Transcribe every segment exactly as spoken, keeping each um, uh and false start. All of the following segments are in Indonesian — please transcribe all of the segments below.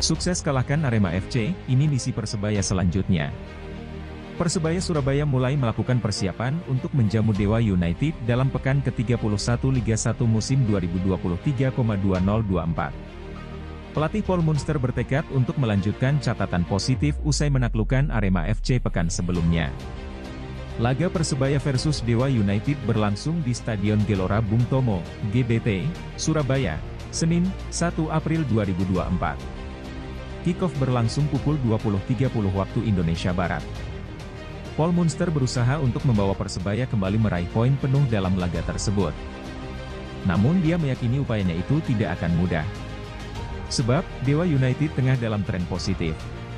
Sukses kalahkan Arema F C, ini misi Persebaya selanjutnya. Persebaya Surabaya mulai melakukan persiapan untuk menjamu Dewa United dalam pekan ke tiga puluh satu Liga satu musim dua ribu dua puluh tiga dua nol dua empat. Pelatih Paul Munster bertekad untuk melanjutkan catatan positif usai menaklukkan Arema F C pekan sebelumnya. Laga Persebaya versus Dewa United berlangsung di Stadion Gelora Bung Tomo, G B T, Surabaya, Senin, satu April dua ribu dua puluh empat. Kick-off berlangsung pukul dua puluh tiga puluh waktu Indonesia Barat. Paul Munster berusaha untuk membawa Persebaya kembali meraih poin penuh dalam laga tersebut. Namun dia meyakini upayanya itu tidak akan mudah. Sebab, Dewa United tengah dalam tren positif.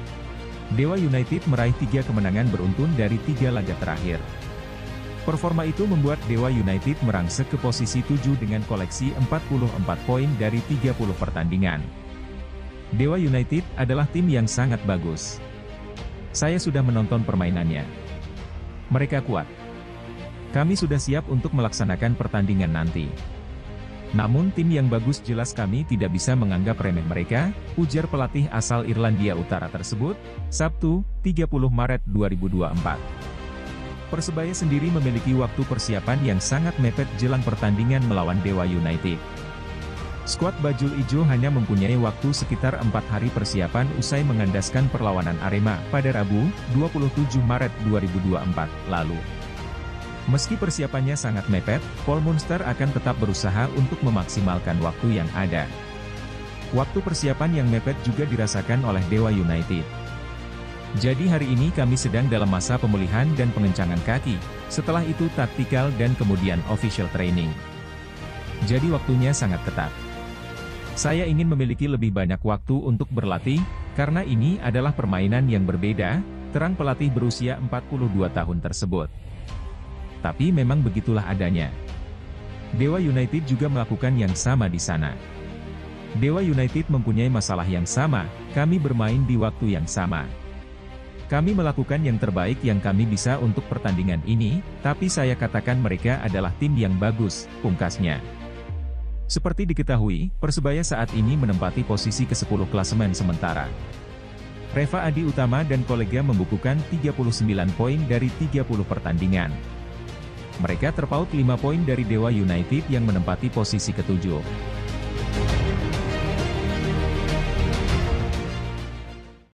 Dewa United meraih tiga kemenangan beruntun dari tiga laga terakhir. Performa itu membuat Dewa United merangsek ke posisi tujuh dengan koleksi empat puluh empat poin dari tiga puluh pertandingan. Dewa United adalah tim yang sangat bagus. Saya sudah menonton permainannya. Mereka kuat. Kami sudah siap untuk melaksanakan pertandingan nanti. Namun tim yang bagus jelas kami tidak bisa menganggap remeh mereka, ujar pelatih asal Irlandia Utara tersebut, Sabtu, tiga puluh Maret dua ribu dua puluh empat. Persebaya sendiri memiliki waktu persiapan yang sangat mepet jelang pertandingan melawan Dewa United. Skuad Bajul Ijo hanya mempunyai waktu sekitar empat hari persiapan usai mengandaskan perlawanan Arema pada Rabu, dua puluh tujuh Maret dua ribu dua puluh empat, lalu. Meski persiapannya sangat mepet, Paul Munster akan tetap berusaha untuk memaksimalkan waktu yang ada. Waktu persiapan yang mepet juga dirasakan oleh Dewa United. Jadi hari ini kami sedang dalam masa pemulihan dan pengencangan kaki, setelah itu taktikal dan kemudian official training. Jadi waktunya sangat ketat. Saya ingin memiliki lebih banyak waktu untuk berlatih, karena ini adalah permainan yang berbeda, terang pelatih berusia empat puluh dua tahun tersebut. Tapi memang begitulah adanya. Dewa United juga melakukan yang sama di sana. Dewa United mempunyai masalah yang sama, kami bermain di waktu yang sama. Kami melakukan yang terbaik yang kami bisa untuk pertandingan ini, tapi saya katakan mereka adalah tim yang bagus, pungkasnya. Seperti diketahui, Persebaya saat ini menempati posisi kesepuluh klasemen sementara. Reva Adi Utama dan kolega membukukan tiga puluh sembilan poin dari tiga puluh pertandingan. Mereka terpaut lima poin dari Dewa United yang menempati posisi ketujuh.